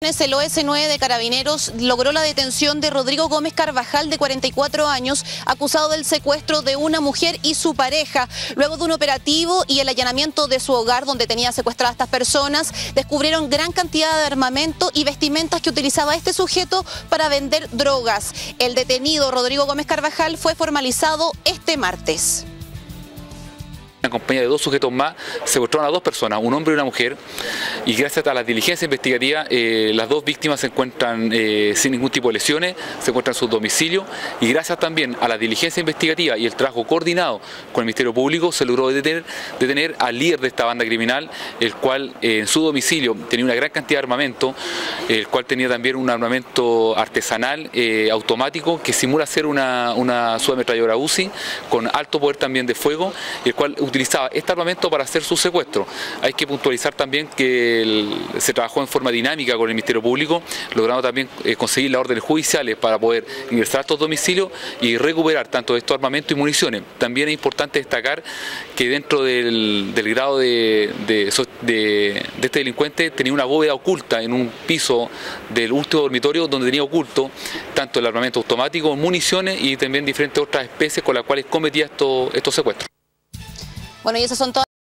El OS9 de Carabineros logró la detención de Rodrigo Gómez Carvajal, de 44 años, acusado del secuestro de una mujer y su pareja. Luego de un operativo y el allanamiento de su hogar, donde tenía secuestradas a estas personas, descubrieron gran cantidad de armamento y vestimentas que utilizaba este sujeto para vender drogas. El detenido Rodrigo Gómez Carvajal fue formalizado este martes. En compañía de dos sujetos más, secuestraron a dos personas, un hombre y una mujer, y gracias a la diligencia investigativa, las dos víctimas se encuentran sin ningún tipo de lesiones, se encuentran en su domicilio, y gracias también a la diligencia investigativa y el trabajo coordinado con el Ministerio Público, se logró detener al líder de esta banda criminal, el cual en su domicilio tenía una gran cantidad de armamento, el cual tenía también un armamento artesanal automático que simula ser una subametralladora UCI con alto poder también de fuego, el cual utilizaba este armamento para hacer su secuestro. Hay que puntualizar también que se trabajó en forma dinámica con el Ministerio Público, logrando también conseguir las órdenes judiciales para poder ingresar a estos domicilios y recuperar tanto estos armamentos y municiones. También es importante destacar que dentro del grado de este delincuente tenía una bóveda oculta en un piso del último dormitorio, donde tenía oculto tanto el armamento automático, municiones y también diferentes otras especies con las cuales cometía estos secuestros. Bueno, y esas son todas